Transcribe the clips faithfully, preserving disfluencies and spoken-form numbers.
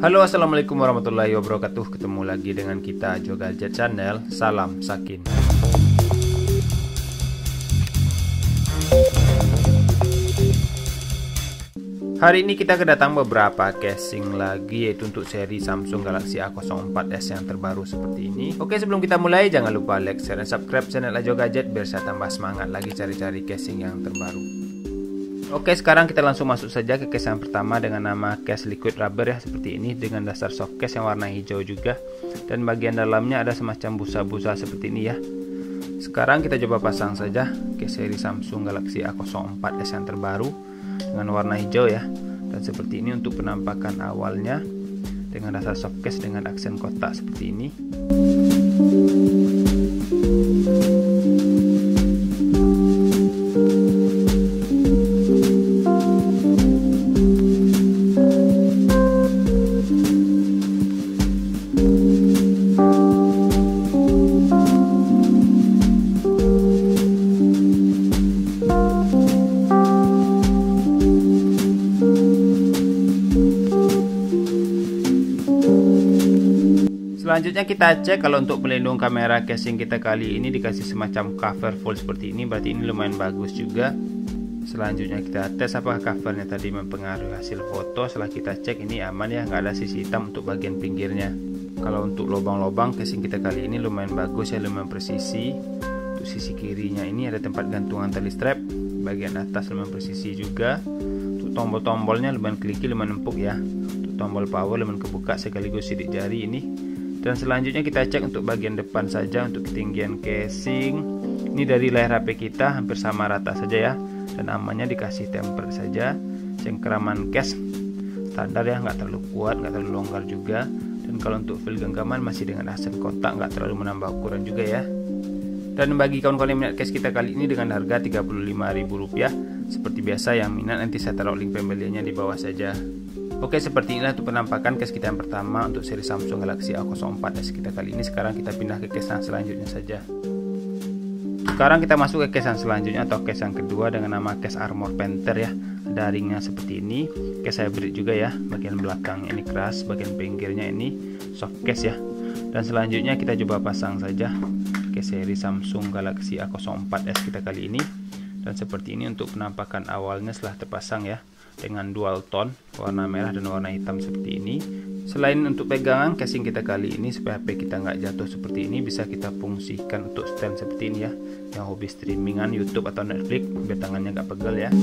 Halo, assalamualaikum warahmatullahi wabarakatuh. Ketemu lagi dengan kita Jo Gadget Channel. Salam Sakin. Hari ini kita kedatang beberapa casing lagi, yaitu untuk seri Samsung Galaxy A nol empat S yang terbaru seperti ini. Oke, sebelum kita mulai jangan lupa like, share, dan subscribe channel Jo Gadget biar saya tambah semangat lagi cari-cari casing yang terbaru. Oke, sekarang kita langsung masuk saja ke case yang pertama dengan nama case liquid rubber ya, seperti ini dengan dasar soft case yang warna hijau juga, dan bagian dalamnya ada semacam busa-busa seperti ini ya. Sekarang kita coba pasang saja case seri Samsung Galaxy A nol empat S yang terbaru dengan warna hijau ya, dan seperti ini untuk penampakan awalnya dengan dasar soft case dengan aksen kotak seperti ini. Selanjutnya kita cek kalau untuk pelindung kamera casing kita kali ini dikasih semacam cover full seperti ini, berarti ini lumayan bagus juga. Selanjutnya kita tes apakah covernya tadi mempengaruhi hasil foto. Setelah kita cek ini aman ya, nggak ada sisi hitam untuk bagian pinggirnya. Kalau untuk lubang-lubang casing kita kali ini lumayan bagus ya, lumayan presisi. Untuk sisi kirinya ini ada tempat gantungan tali strap, bagian atas lumayan presisi juga. Untuk tombol-tombolnya lumayan kliki, lumayan empuk ya. Untuk tombol power lumayan kebuka sekaligus sidik jari ini. Dan selanjutnya kita cek untuk bagian depan saja. Untuk ketinggian casing ini dari layar H P kita hampir sama rata saja ya, dan amannya dikasih tempered saja. Cengkeraman case standar ya, nggak terlalu kuat, nggak terlalu longgar juga. Dan kalau untuk feel genggaman masih dengan aksen kotak, nggak terlalu menambah ukuran juga ya. Dan bagi kawan-kawan yang minat case kita kali ini dengan harga tiga puluh lima ribu rupiah, seperti biasa yang minat nanti saya taruh link pembeliannya di bawah saja. Oke, seperti inilah untuk penampakan case kita yang pertama untuk seri Samsung Galaxy A nol empat S kita kali ini. Sekarang kita pindah ke case yang selanjutnya saja. Sekarang kita masuk ke case yang selanjutnya atau case yang kedua dengan nama case Armor Panther ya. Ada ringnya seperti ini, case hybrid juga ya. Bagian belakang ini keras, bagian pinggirnya ini soft case ya. Dan selanjutnya kita coba pasang saja case seri Samsung Galaxy A nol empat S kita kali ini. Dan seperti ini untuk penampakan awalnya setelah terpasang ya, dengan dual tone warna merah dan warna hitam seperti ini. Selain untuk pegangan casing kita kali ini supaya H P kita nggak jatuh seperti ini, bisa kita fungsikan untuk stand seperti ini ya, yang hobi streamingan YouTube atau Netflix biar tangannya nggak pegel ya.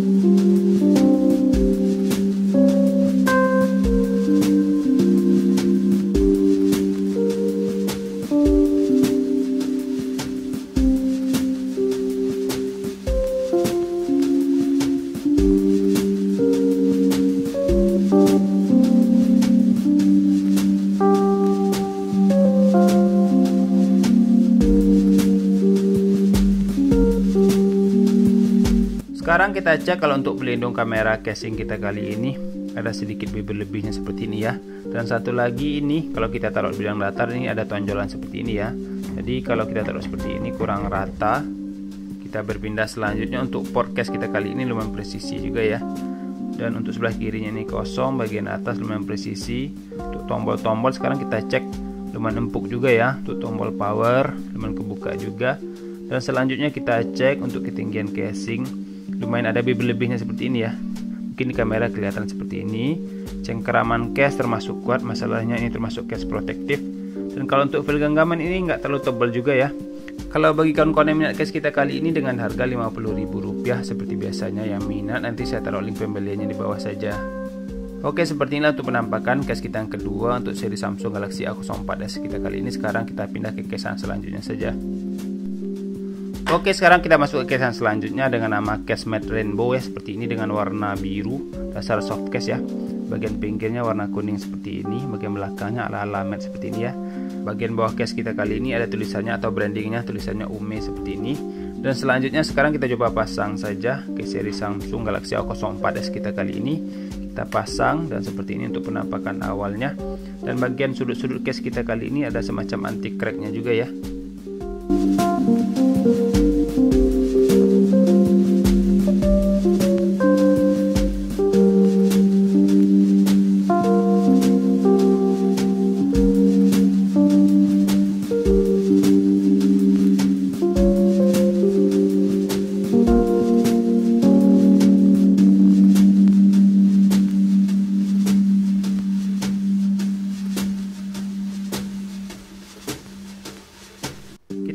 Sekarang kita cek kalau untuk pelindung kamera casing kita kali ini ada sedikit bibir lebihnya seperti ini ya. Dan satu lagi ini kalau kita taruh di bidang datar ini ada tonjolan seperti ini ya. Jadi kalau kita taruh seperti ini kurang rata. Kita berpindah selanjutnya untuk port case kita kali ini lumayan presisi juga ya. Dan untuk sebelah kirinya ini kosong, bagian atas lumayan presisi. Untuk tombol-tombol sekarang kita cek lumayan empuk juga ya. Untuk tombol power lumayan kebuka juga. Dan selanjutnya kita cek untuk ketinggian casing, lumayan ada bibir lebihnya seperti ini ya. Mungkin di kamera kelihatan seperti ini. Cengkeraman case termasuk kuat, masalahnya ini termasuk case protektif. Dan kalau untuk feel genggaman ini nggak terlalu tebal juga ya. Kalau bagi kawan-kawan yang minat case kita kali ini dengan harga lima puluh ribu rupiah, seperti biasanya yang minat nanti saya taruh link pembeliannya di bawah saja. Oke, seperti inilah untuk penampakan case kita yang kedua untuk seri Samsung Galaxy A nol empat S kita kali ini. Sekarang kita pindah ke case yang selanjutnya saja. Oke, sekarang kita masuk ke case yang selanjutnya dengan nama case matte rainbow ya, seperti ini dengan warna biru, dasar soft case ya. Bagian pinggirnya warna kuning seperti ini, bagian belakangnya ala-ala matte seperti ini ya. Bagian bawah case kita kali ini ada tulisannya atau brandingnya, tulisannya Ume seperti ini. Dan selanjutnya sekarang kita coba pasang saja case seri Samsung Galaxy A nol empat S kita kali ini. Kita pasang dan seperti ini untuk penampakan awalnya. Dan bagian sudut-sudut case kita kali ini ada semacam anti cracknya juga ya.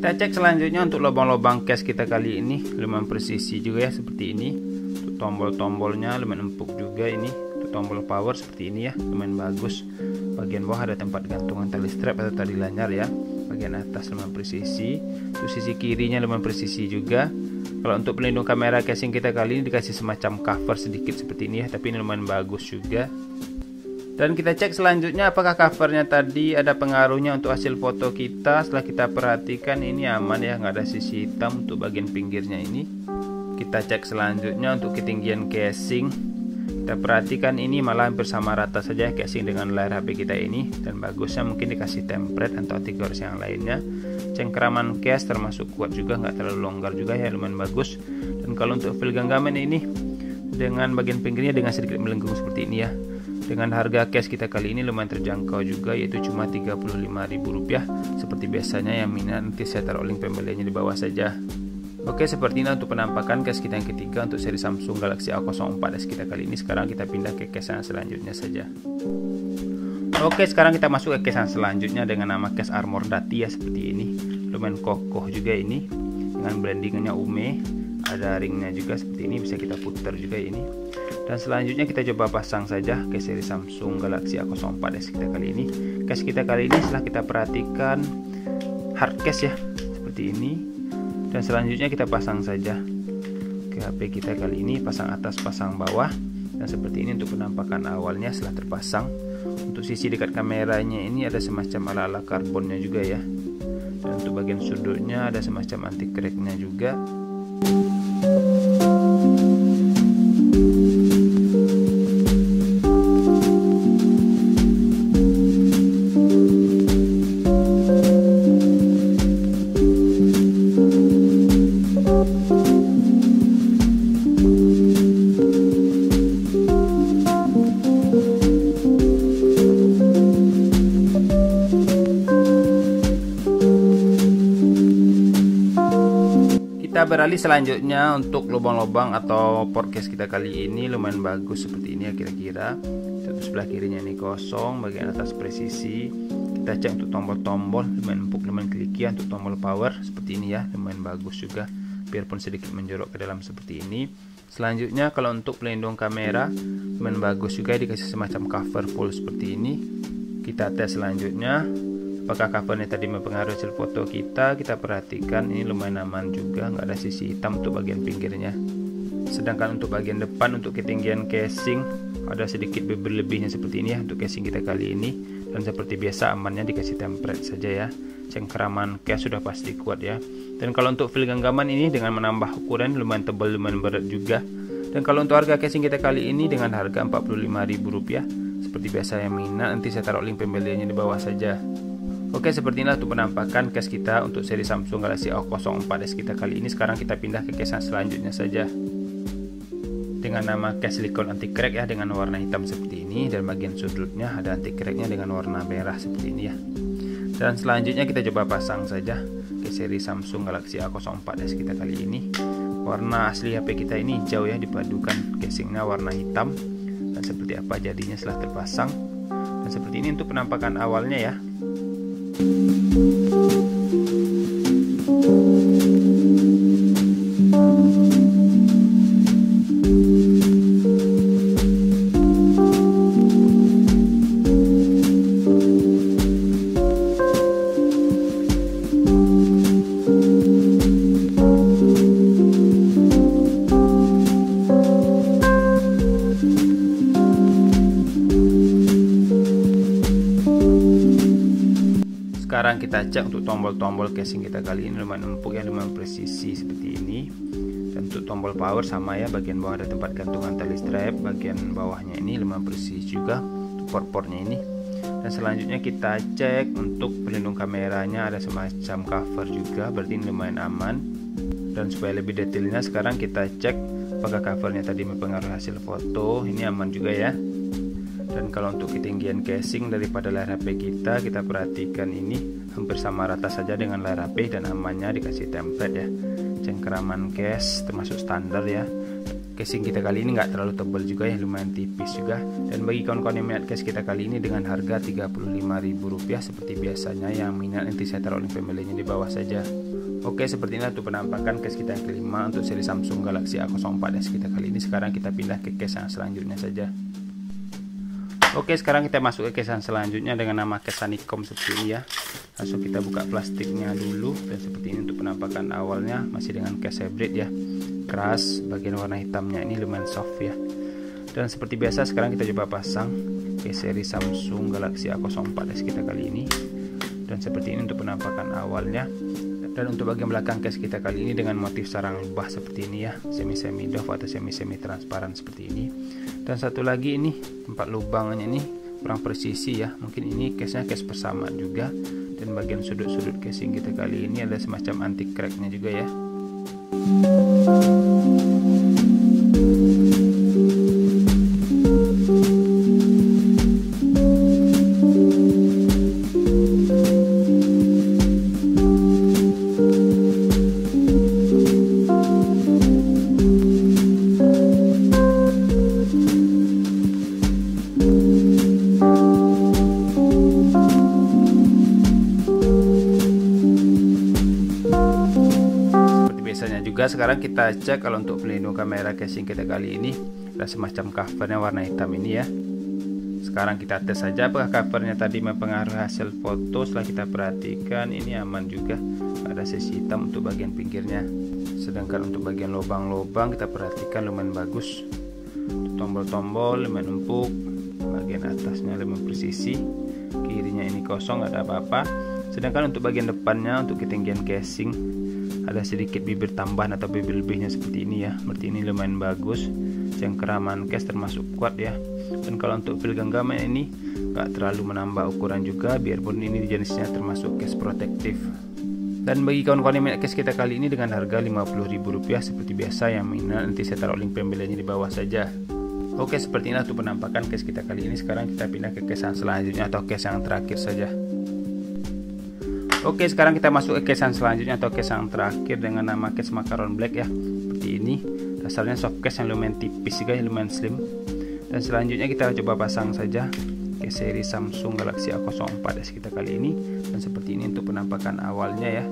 Kita cek selanjutnya untuk lubang-lubang case kita kali ini lumayan presisi juga ya, seperti ini. Untuk tombol-tombolnya lumayan empuk juga ini. Untuk tombol power seperti ini ya, lumayan bagus. Bagian bawah ada tempat gantungan tali strap atau tali lanyar ya. Bagian atas lumayan presisi. Untuk sisi kirinya lumayan presisi juga. Kalau untuk pelindung kamera casing kita kali ini dikasih semacam cover sedikit seperti ini ya, tapi ini lumayan bagus juga. Dan kita cek selanjutnya apakah covernya tadi ada pengaruhnya untuk hasil foto kita. Setelah kita perhatikan ini aman ya, nggak ada sisi hitam untuk bagian pinggirnya ini. Kita cek selanjutnya untuk ketinggian casing. Kita perhatikan ini malah hampir sama rata saja casing dengan layar H P kita ini. Dan bagusnya mungkin dikasih template atau anti gores yang lainnya. Cengkeraman case termasuk kuat juga, nggak terlalu longgar juga ya, lumayan bagus. Dan kalau untuk fil genggaman ini dengan bagian pinggirnya dengan sedikit melengkung seperti ini ya. Dengan harga case kita kali ini lumayan terjangkau juga, yaitu cuma tiga puluh lima ribu rupiah. Seperti biasanya yang minat nanti saya taruh link pembeliannya di bawah saja. Oke, seperti ini untuk penampakan case kita yang ketiga untuk seri Samsung Galaxy A nol empat S kita kali ini. Sekarang kita pindah ke case yang selanjutnya saja. Oke, sekarang kita masuk ke case yang selanjutnya dengan nama case Armor Dati ya, seperti ini. Lumayan kokoh juga ini dengan brandingnya Ume. Ada ringnya juga seperti ini, bisa kita putar juga ini. Dan selanjutnya kita coba pasang saja ke seri Samsung Galaxy A nol empat S kita kali ini. Case kita kali ini setelah kita perhatikan hard case ya, seperti ini. Dan selanjutnya kita pasang saja ke H P kita kali ini, pasang atas pasang bawah. Dan seperti ini untuk penampakan awalnya setelah terpasang. Untuk sisi dekat kameranya ini ada semacam ala-ala karbonnya juga ya. Dan untuk bagian sudutnya ada semacam anti cracknya juga. Kita beralih selanjutnya untuk lubang-lubang atau port case kita kali ini lumayan bagus seperti ini ya kira-kira. Untuk sebelah kirinya ini kosong, bagian atas presisi. Kita cek untuk tombol-tombol lumayan empuk, lumayan kliki ya. Untuk tombol power seperti ini ya, lumayan bagus juga, biarpun sedikit menjorok ke dalam seperti ini. Selanjutnya kalau untuk pelindung kamera lumayan bagus juga, dikasih semacam cover full seperti ini. Kita tes selanjutnya apakah covernya tadi mempengaruhi hasil foto kita. Kita perhatikan ini lumayan aman juga, nggak ada sisi hitam untuk bagian pinggirnya. Sedangkan untuk bagian depan untuk ketinggian casing ada sedikit berlebihnya seperti ini ya untuk casing kita kali ini. Dan seperti biasa amannya dikasih template saja ya. Cengkeraman case sudah pasti kuat ya. Dan kalau untuk fil genggaman ini dengan menambah ukuran lumayan tebal, lumayan berat juga. Dan kalau untuk harga casing kita kali ini dengan harga empat puluh lima ribu rupiah. Seperti biasa yang minat nanti saya taruh link pembeliannya di bawah saja. Oke, seperti inilah untuk penampakan case kita untuk seri Samsung Galaxy A nol empat S kita kali ini. Sekarang kita pindah ke case yang selanjutnya saja. Dengan nama case silikon anti crack ya, dengan warna hitam seperti ini. Dan bagian sudutnya ada anti cracknya dengan warna merah seperti ini ya. Dan selanjutnya kita coba pasang saja ke seri Samsung Galaxy A nol empat S kita kali ini. Warna asli H P kita ini hijau ya, dipadukan casingnya warna hitam. Dan seperti apa jadinya setelah terpasang. Dan seperti ini untuk penampakan awalnya ya. Sekarang kita cek untuk tombol-tombol casing kita kali ini lumayan empuk ya, lumayan presisi seperti ini. Dan untuk tombol power sama ya, bagian bawah ada tempat gantungan tali strap, bagian bawahnya ini lumayan presisi juga untuk port-portnya ini. Dan selanjutnya kita cek untuk pelindung kameranya ada semacam cover juga, berarti ini lumayan aman. Dan supaya lebih detailnya sekarang kita cek apakah covernya tadi mempengaruhi hasil foto. Ini aman juga ya. Dan kalau untuk ketinggian casing daripada layar H P kita, kita perhatikan ini hampir sama rata saja dengan layar H P dan amannya dikasih template ya. Cengkeraman case termasuk standar ya. Casing kita kali ini nggak terlalu tebal juga ya, lumayan tipis juga. Dan bagi kawan-kawan yang minat case kita kali ini dengan harga tiga puluh lima ribu rupiah seperti biasanya, yang minat nanti saya taruh link pembeliannya di bawah saja. Oke, seperti inilah tuh penampakan case kita yang kelima untuk seri Samsung Galaxy A nol empat S kita kali ini. Sekarang kita pindah ke case yang selanjutnya saja. Oke, sekarang kita masuk ke case yang selanjutnya dengan nama case Honeycomb seperti ini ya. Langsung kita buka plastiknya dulu, dan seperti ini untuk penampakan awalnya, masih dengan case hybrid ya. Keras, bagian warna hitamnya ini lumayan soft ya. Dan seperti biasa sekarang kita coba pasang ke seri Samsung Galaxy A nol empat S kita kali ini. Dan seperti ini untuk penampakan awalnya. Dan untuk bagian belakang case kita kali ini dengan motif sarang lebah seperti ini ya, semi-semi doff atau semi-semi transparan seperti ini. Dan satu lagi ini tempat lubangnya ini kurang presisi ya, mungkin ini case-nya case persamaan juga. Dan bagian sudut-sudut casing kita kali ini ada semacam anti cracknya juga ya. Juga sekarang kita cek kalau untuk pelindung kamera casing kita kali ini ada semacam covernya warna hitam ini ya. Sekarang kita tes saja apakah covernya tadi mempengaruhi hasil foto. Setelah kita perhatikan ini aman juga, ada sisi hitam untuk bagian pinggirnya. Sedangkan untuk bagian lubang-lubang kita perhatikan lumayan bagus. Tombol-tombol lumayan empuk, bagian atasnya lumayan presisi, kirinya ini kosong, nggak ada apa-apa. Sedangkan untuk bagian depannya untuk ketinggian casing ada sedikit bibir tambahan atau bibir lebihnya seperti ini ya. Berarti ini lumayan bagus. Cengkeraman case termasuk kuat ya. Dan kalau untuk fil genggaman ini nggak terlalu menambah ukuran juga, biarpun ini jenisnya termasuk case protektif. Dan bagi kawan-kawan yang minat case kita kali ini dengan harga lima puluh ribu rupiah seperti biasa, yang minat nanti saya taruh link pembeliannya di bawah saja. Oke, seperti ini untuk penampakan case kita kali ini. Sekarang kita pindah ke case yang selanjutnya atau case yang terakhir saja. Oke, sekarang kita masuk ke case yang selanjutnya atau case yang terakhir dengan nama case Macaron Black ya. Seperti ini. Dasarnya soft case yang lumayan tipis juga, lumayan slim. Dan selanjutnya kita coba pasang saja ke seri Samsung Galaxy A nol empat S kita kali ini. Dan seperti ini untuk penampakan awalnya ya.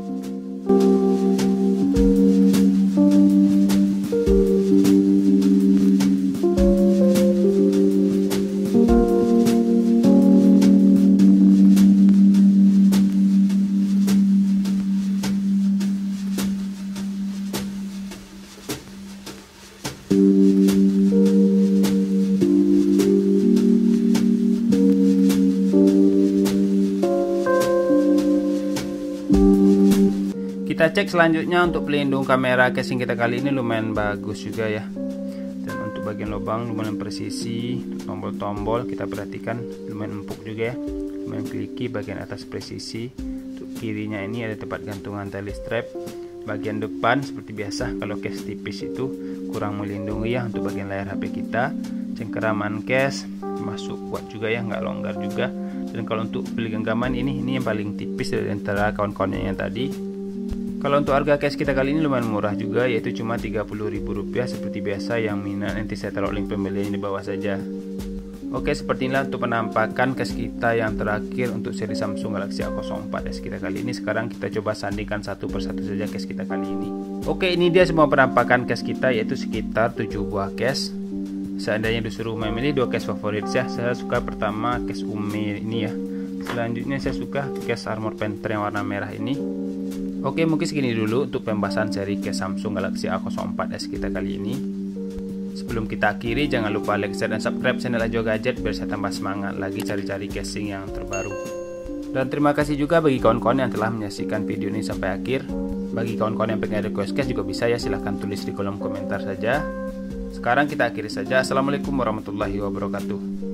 Kita cek selanjutnya untuk pelindung kamera casing kita kali ini lumayan bagus juga ya. Dan untuk bagian lubang lumayan presisi, tombol-tombol kita perhatikan lumayan empuk juga ya, lumayan kliki. Bagian atas presisi, untuk kirinya ini ada tempat gantungan tali strap. Bagian depan seperti biasa, kalau case tipis itu kurang melindungi ya untuk bagian layar H P kita. Cengkeraman case masuk kuat juga ya, nggak longgar juga. Dan kalau untuk fil genggaman ini ini yang paling tipis dari antara kawan-kawannya yang tadi. Kalau untuk harga case kita kali ini lumayan murah juga, yaitu cuma tiga puluh ribu rupiah seperti biasa. Yang minat nanti saya taruh link pembeliannya di bawah saja. Oke, seperti inilah untuk penampakan case kita yang terakhir untuk seri Samsung Galaxy A nol empat S kita kali ini. Sekarang kita coba sandingkan satu persatu saja case kita kali ini. Oke, ini dia semua penampakan case kita, yaitu sekitar tujuh buah case. Seandainya disuruh memilih dua case favorit saya, saya suka pertama case Umi ini ya. Selanjutnya saya suka case Armor Panther yang warna merah ini. Oke, mungkin segini dulu untuk pembahasan seri case Samsung Galaxy A nol empat S kita kali ini. Sebelum kita akhiri, jangan lupa like, share, dan subscribe channel Ajo Gadget biar saya tambah semangat lagi cari-cari casing yang terbaru. Dan terima kasih juga bagi kawan-kawan yang telah menyaksikan video ini sampai akhir. Bagi kawan-kawan yang pengen request case juga bisa ya, silahkan tulis di kolom komentar saja. Sekarang kita akhiri saja. Assalamualaikum warahmatullahi wabarakatuh.